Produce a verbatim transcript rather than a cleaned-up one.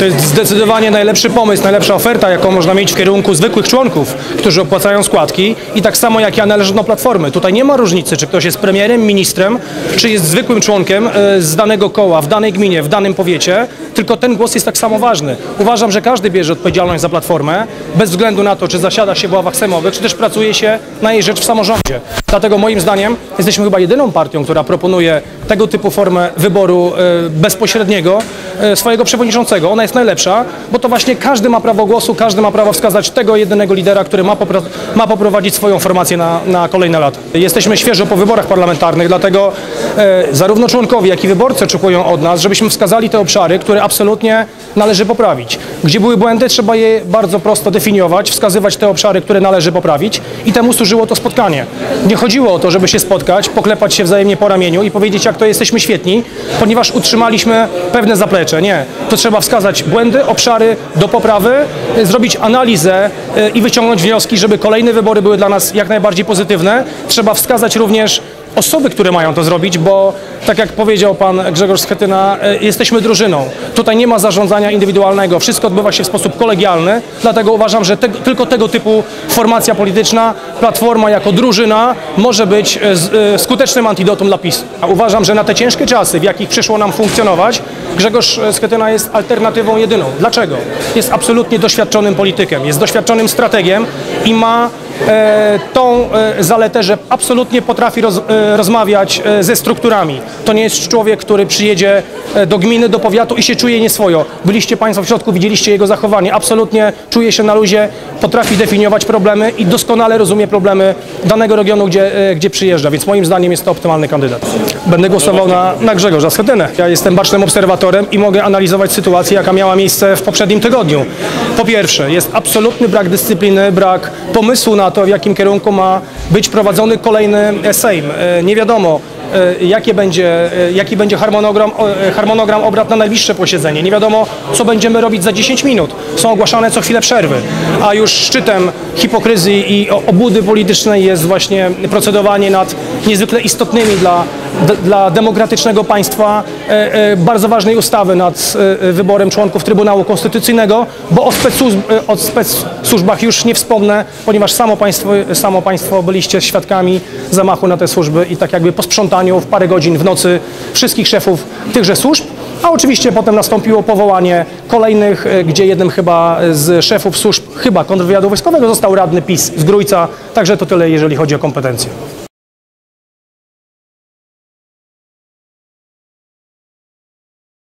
To jest zdecydowanie najlepszy pomysł, najlepsza oferta, jaką można mieć w kierunku zwykłych członków, którzy opłacają składki i tak samo jak ja należę do Platformy. Tutaj nie ma różnicy, czy ktoś jest premierem, ministrem, czy jest zwykłym członkiem z danego koła, w danej gminie, w danym powiecie, tylko ten głos jest tak samo ważny. Uważam, że każdy bierze odpowiedzialność za Platformę, bez względu na to, czy zasiada się w ławach sejmowych, czy też pracuje się na jej rzecz w samorządzie. Dlatego moim zdaniem jesteśmy chyba jedyną partią, która proponuje tego typu formę wyboru e, bezpośredniego e, swojego przewodniczącego. Ona jest najlepsza, bo to właśnie każdy ma prawo głosu, każdy ma prawo wskazać tego jedynego lidera, który ma, popra- ma poprowadzić swoją formację na, na kolejne lata. Jesteśmy świeżo po wyborach parlamentarnych, dlatego e, zarówno członkowie, jak i wyborcy oczekują od nas, żebyśmy wskazali te obszary, które absolutnie należy poprawić. Gdzie były błędy, trzeba je bardzo prosto definiować, wskazywać te obszary, które należy poprawić i temu służyło to spotkanie. Nie chodziło o to, żeby się spotkać, poklepać się wzajemnie po ramieniu i powiedzieć, jak to jesteśmy świetni, ponieważ utrzymaliśmy pewne zaplecze. Nie. To trzeba wskazać błędy, obszary do poprawy, zrobić analizę i wyciągnąć wnioski, żeby kolejne wybory były dla nas jak najbardziej pozytywne. Trzeba wskazać również osoby, które mają to zrobić, bo tak jak powiedział pan Grzegorz Schetyna, jesteśmy drużyną. Tutaj nie ma zarządzania indywidualnego, wszystko odbywa się w sposób kolegialny, dlatego uważam, że te, tylko tego typu formacja polityczna, Platforma jako drużyna może być skutecznym antidotum dla PiS. A uważam, że na te ciężkie czasy, w jakich przyszło nam funkcjonować, Grzegorz Schetyna jest alternatywą jedyną. Dlaczego? Jest absolutnie doświadczonym politykiem, jest doświadczonym strategiem i ma e, tą e, zaletę, że absolutnie potrafi roz, e, rozmawiać e, ze strukturami. To nie jest człowiek, który przyjedzie do gminy, do powiatu i się czuje nieswojo. Byliście państwo w środku, widzieliście jego zachowanie. Absolutnie czuje się na luzie, potrafi definiować problemy i doskonale rozumie problemy danego regionu, gdzie, gdzie przyjeżdża. Więc moim zdaniem jest to optymalny kandydat. Będę głosował na, na Grzegorza Schetynę. Ja jestem bacznym obserwatorem i mogę analizować sytuację, jaka miała miejsce w poprzednim tygodniu. Po pierwsze, jest absolutny brak dyscypliny, brak pomysłu na to, w jakim kierunku ma być prowadzony kolejny Sejm. Nie wiadomo, Jakie będzie, jaki będzie harmonogram, harmonogram obrad na najbliższe posiedzenie. Nie wiadomo, co będziemy robić za dziesięć minut. Są ogłaszane co chwilę przerwy, a już szczytem hipokryzji i obłudy politycznej jest właśnie procedowanie nad niezwykle istotnymi dla, dla demokratycznego państwa bardzo ważnej ustawy nad wyborem członków Trybunału Konstytucyjnego, bo o, specsłużb, o specsłużbach już nie wspomnę, ponieważ samo państwo, samo państwo byliście świadkami zamachu na te służby i tak jakby posprzątaniu w parę godzin w nocy wszystkich szefów tychże służb, a oczywiście potem nastąpiło powołanie kolejnych, gdzie jednym chyba z szefów służb, chyba kontrwywiadu wojskowego został radny PiS z Grójca, także to tyle, jeżeli chodzi o kompetencje.